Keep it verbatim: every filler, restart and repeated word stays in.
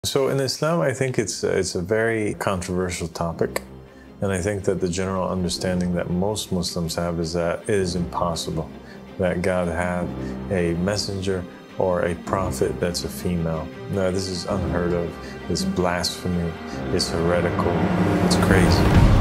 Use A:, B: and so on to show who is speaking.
A: So in Islam, I think it's it's a very controversial topic, and I think that the general understanding that most Muslims have is that it is impossible that God had a messenger or a prophet that's a female. No, this is unheard of. It's blasphemy. It's heretical. It's crazy.